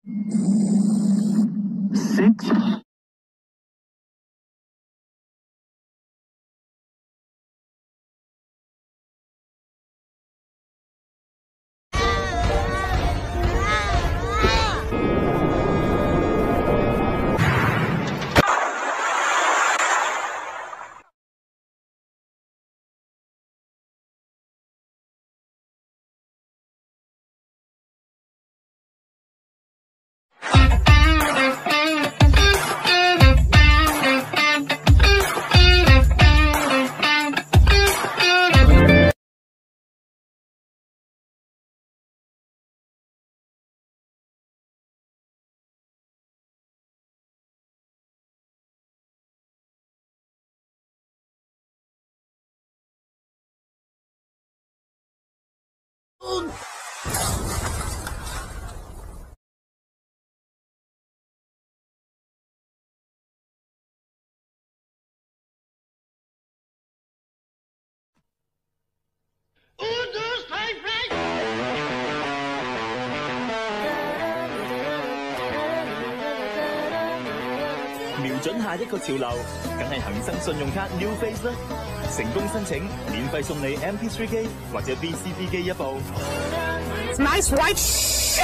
6. 瞄準下一個潮流，梗係恒生信用卡 New Face 啦！成功申請，免費送你 MP3 機或者 VCD 機一部。 Nice right！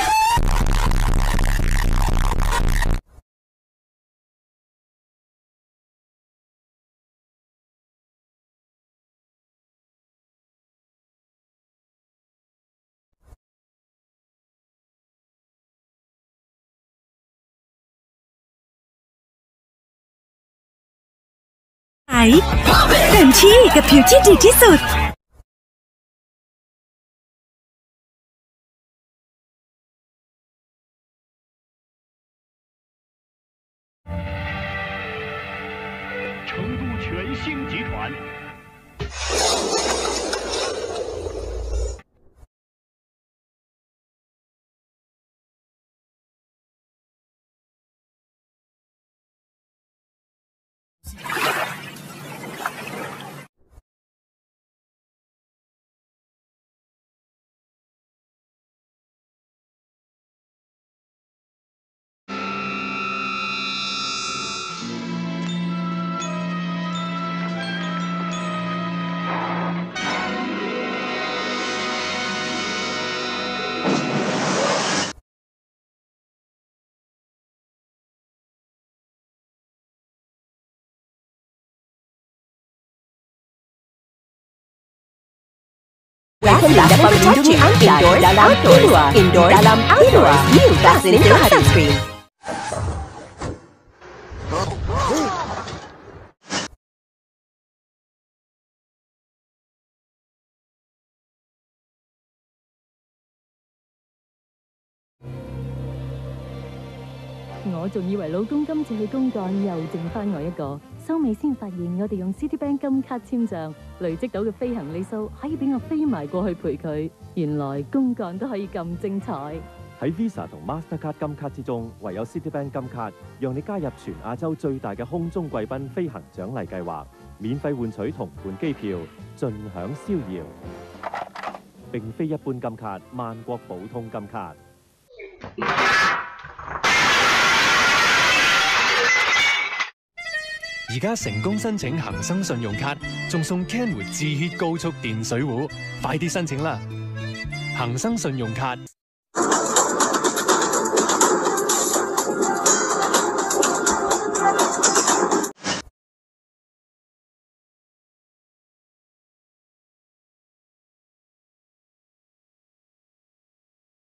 เต็มที่กับผิวที่ดีที่สุด成都全兴集团。 Indoor dalam outdoor new vaccine sunscreen。 我仲以為老公今次去公幹又剩翻我一個，收尾先發現我哋用 Citibank 金卡簽帳，累積到嘅飛行里數可以俾我飛埋過去陪佢。原來公幹都可以咁精彩。 喺 Visa 同 Mastercard 金卡之中，唯有 Citibank 金卡讓你加入全亞洲最大嘅空中貴賓飛行獎勵計劃，免費換取同伴機票，盡享逍遙。並非一般金卡，萬國普通金卡。 而家成功申請恒生信用卡，仲送 Kenwood 自血高速電水壺，快啲申請啦！恒生信用卡。